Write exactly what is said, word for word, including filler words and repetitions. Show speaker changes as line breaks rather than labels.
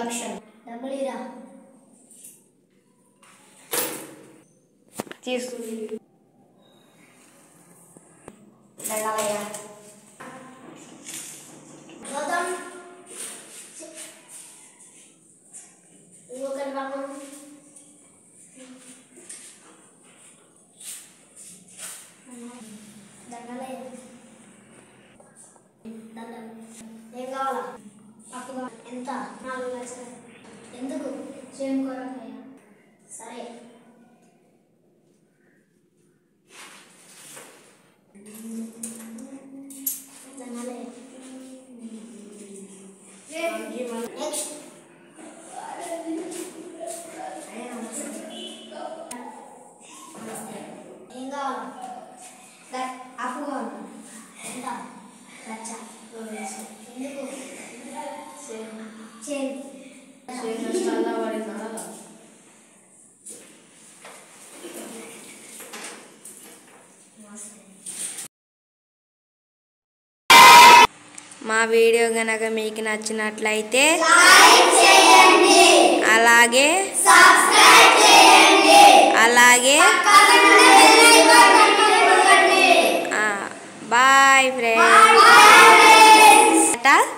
లక్షలు డబ్బులిరా తీసుకుని దండాలయ్యా గౌతమ్ ఇంకొకటి బాబు దండాలయ్యా దండం ఏం కావాలా అప్పుడు ఎంత నాలుగు లక్షలు ఎందుకు సేమ్ కోరకయ్యా సరే నెక్స్ట్ ఏం కావాలా అప్పు కావాలి ఎంత లక్ష ఎందుకు
మా వీడియో గనక మీకు నచ్చినట్లయితే అలాగే అలాగే బాయ్ ఫ్రెండ్స్.